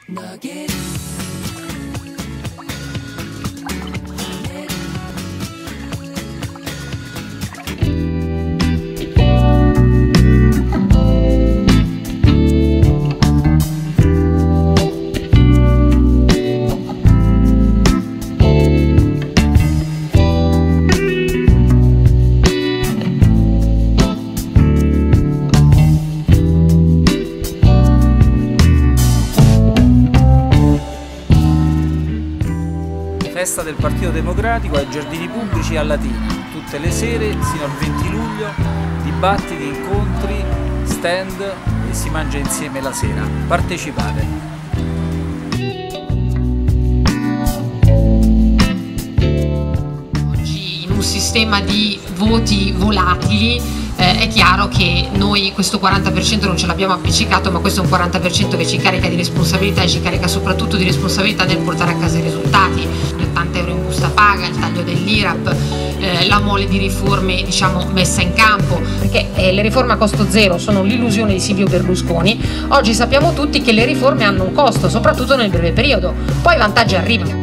Festa del Partito Democratico ai Giardini Pubblici a Latina, tutte le sere sino al 20 luglio, dibattiti, incontri, stand e si mangia insieme la sera. Partecipate! Oggi in un sistema di voti volatili è chiaro che noi questo 40% non ce l'abbiamo appiccicato, ma questo è un 40% che ci carica di responsabilità e ci carica soprattutto di responsabilità nel portare a casa i risultati. 80 euro in busta paga, il taglio dell'IRAP, la mole di riforme messa in campo, perché le riforme a costo zero sono l'illusione di Silvio Berlusconi. Oggi sappiamo tutti che le riforme hanno un costo, soprattutto nel breve periodo, poi i vantaggi arrivano.